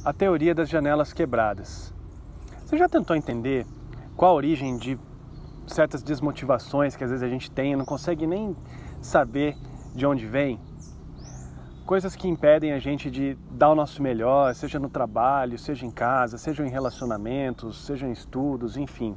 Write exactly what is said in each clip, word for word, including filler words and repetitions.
a teoria das janelas quebradas. Você já tentou entender qual a origem de certas desmotivações que às vezes a gente tem e não consegue nem saber de onde vem? Coisas que impedem a gente de dar o nosso melhor, seja no trabalho, seja em casa, seja em relacionamentos, seja em estudos, enfim.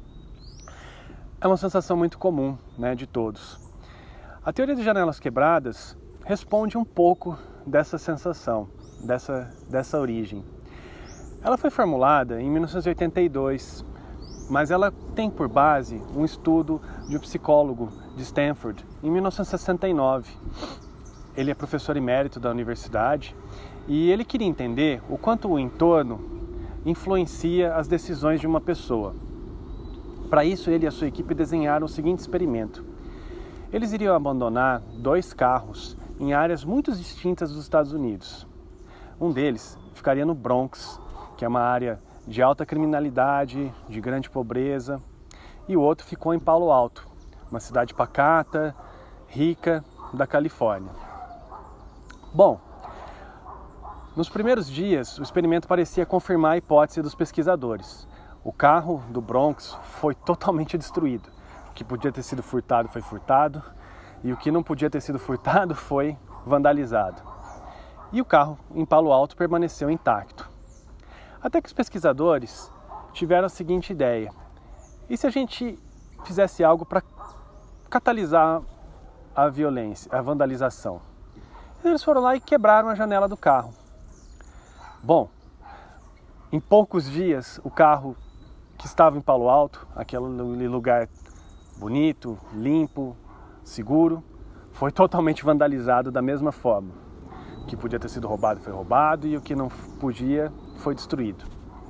É uma sensação muito comum, né, de todos. A teoria de janelas quebradas responde um pouco dessa sensação, dessa, dessa origem. Ela foi formulada em mil novecentos e oitenta e dois, mas ela tem por base um estudo de um psicólogo de Stanford em mil novecentos e sessenta e nove. Ele é professor emérito da universidade e ele queria entender o quanto o entorno influencia as decisões de uma pessoa. Para isso, ele e a sua equipe desenharam o seguinte experimento. Eles iriam abandonar dois carros em áreas muito distintas dos Estados Unidos. Um deles ficaria no Bronx, que é uma área de alta criminalidade, de grande pobreza, e o outro ficou em Palo Alto, uma cidade pacata, rica da Califórnia. Bom, nos primeiros dias, o experimento parecia confirmar a hipótese dos pesquisadores. O carro do Bronx foi totalmente destruído. O que podia ter sido furtado foi furtado, e o que não podia ter sido furtado foi vandalizado. E o carro em Palo Alto permaneceu intacto. Até que os pesquisadores tiveram a seguinte ideia: e se a gente fizesse algo para catalisar a violência, a vandalização? Eles foram lá e quebraram a janela do carro. Bom, em poucos dias, o carro que estava em Palo Alto, aquele lugar bonito, limpo, seguro, foi totalmente vandalizado da mesma forma. O que podia ter sido roubado foi roubado e o que não podia foi destruído.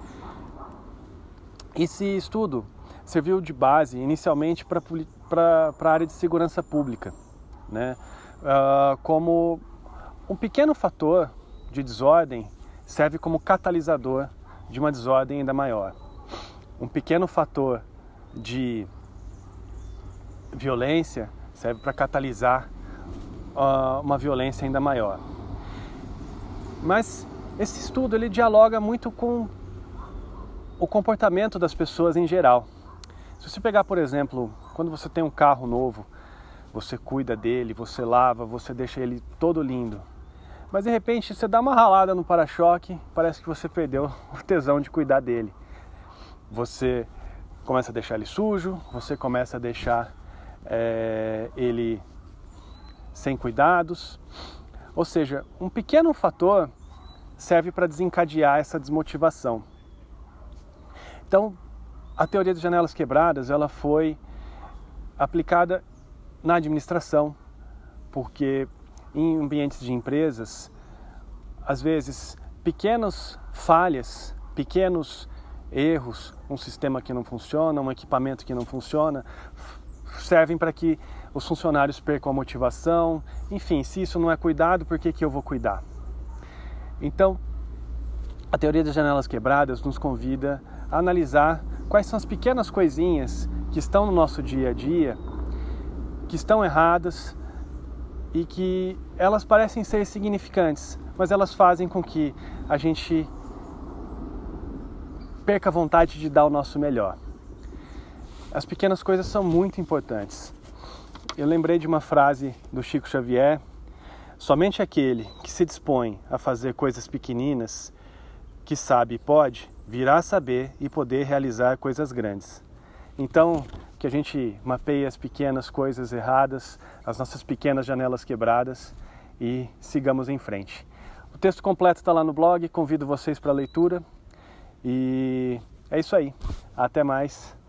Esse estudo serviu de base inicialmente para a área de segurança pública, né? Uh, como um pequeno fator de desordem serve como catalisador de uma desordem ainda maior. Um pequeno fator de violência serve para catalisar uh, uma violência ainda maior. Mas esse estudo ele dialoga muito com o comportamento das pessoas em geral. Se você pegar, por exemplo, quando você tem um carro novo, você cuida dele, você lava, você deixa ele todo lindo. Mas de repente você dá uma ralada no para-choque, parece que você perdeu o tesão de cuidar dele. Você começa a deixar ele sujo, você começa a deixar é, ele sem cuidados. Ou seja, um pequeno fator serve para desencadear essa desmotivação. Então, a teoria das janelas quebradas ela foi aplicada na administração, porque em ambientes de empresas, às vezes, pequenas falhas, pequenos erros, um sistema que não funciona, um equipamento que não funciona, servem para que os funcionários percam a motivação. Enfim, se isso não é cuidado, por que que eu vou cuidar? Então, a teoria das janelas quebradas nos convida a analisar quais são as pequenas coisinhas que estão no nosso dia a dia, que estão erradas, e que elas parecem ser insignificantes, mas elas fazem com que a gente perca a vontade de dar o nosso melhor. As pequenas coisas são muito importantes. Eu lembrei de uma frase do Chico Xavier: somente aquele que se dispõe a fazer coisas pequeninas, que sabe e pode, virá a saber e poder realizar coisas grandes. Então, que a gente mapeie as pequenas coisas erradas, as nossas pequenas janelas quebradas e sigamos em frente. O texto completo está lá no blog, convido vocês para a leitura e é isso aí. Até mais.